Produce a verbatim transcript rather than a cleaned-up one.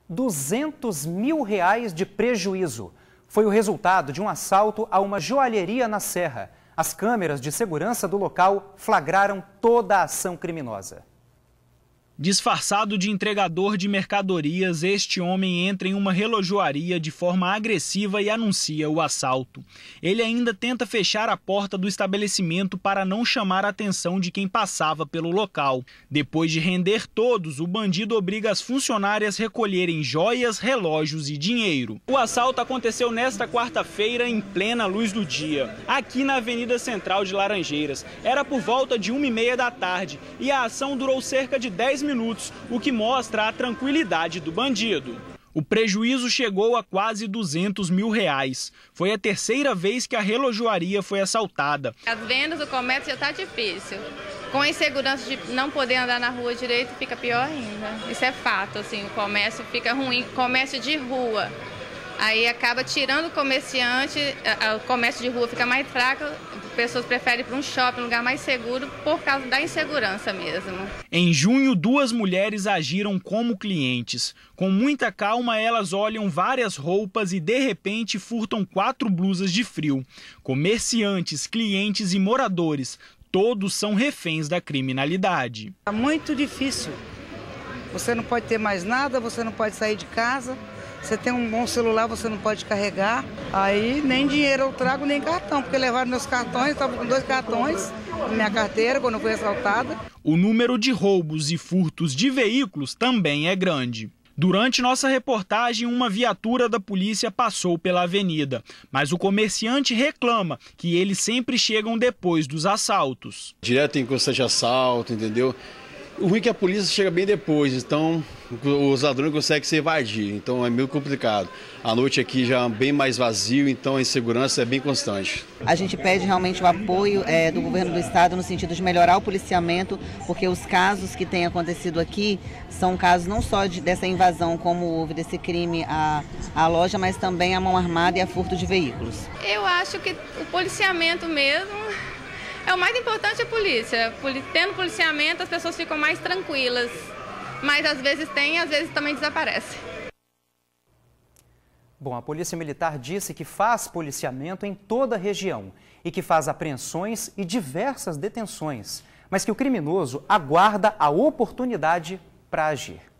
duzentos mil reais de prejuízo. Foi o resultado de um assalto a uma joalheria na Serra. As câmeras de segurança do local flagraram toda a ação criminosa. Disfarçado de entregador de mercadorias, este homem entra em uma relojoaria de forma agressiva e anuncia o assalto. Ele ainda tenta fechar a porta do estabelecimento para não chamar a atenção de quem passava pelo local. Depois de render todos, o bandido obriga as funcionárias a recolherem joias, relógios e dinheiro. O assalto aconteceu nesta quarta-feira, em plena luz do dia, aqui na Avenida Central de Laranjeiras. Era por volta de uma e meia da tarde e a ação durou cerca de dez minutos, o que mostra a tranquilidade do bandido. O prejuízo chegou a quase duzentos mil reais. Foi a terceira vez que a relojoaria foi assaltada. As vendas, o comércio já está difícil. Com a insegurança de não poder andar na rua direito, fica pior ainda. Isso é fato, assim, o comércio fica ruim, comércio de rua. Aí acaba tirando o comerciante, o comércio de rua fica mais fraco, pessoas preferem ir para um shopping, um lugar mais seguro, por causa da insegurança mesmo. Em junho, duas mulheres agiram como clientes. Com muita calma, elas olham várias roupas e, de repente, furtam quatro blusas de frio. Comerciantes, clientes e moradores, todos são reféns da criminalidade. É muito difícil. Você não pode ter mais nada, você não pode sair de casa. Você tem um bom celular, você não pode carregar. Aí nem dinheiro eu trago, nem cartão, porque levaram meus cartões, estava com dois cartões na minha carteira quando eu fui assaltada. O número de roubos e furtos de veículos também é grande. Durante nossa reportagem, uma viatura da polícia passou pela avenida, mas o comerciante reclama que eles sempre chegam depois dos assaltos. Direto em constante assalto, entendeu? O ruim é que a polícia chega bem depois, então os ladrões conseguem se evadir, então é meio complicado. A noite aqui já é bem mais vazio, então a insegurança é bem constante. A gente pede realmente o apoio é, do governo do estado no sentido de melhorar o policiamento, porque os casos que têm acontecido aqui são casos não só de, dessa invasão, como houve desse crime à, à loja, mas também a mão armada e a furto de veículos. Eu acho que o policiamento mesmo... É o mais importante, a polícia. Tendo policiamento, as pessoas ficam mais tranquilas. Mas às vezes tem, às vezes também desaparece. Bom, a Polícia Militar disse que faz policiamento em toda a região e que faz apreensões e diversas detenções, mas que o criminoso aguarda a oportunidade para agir.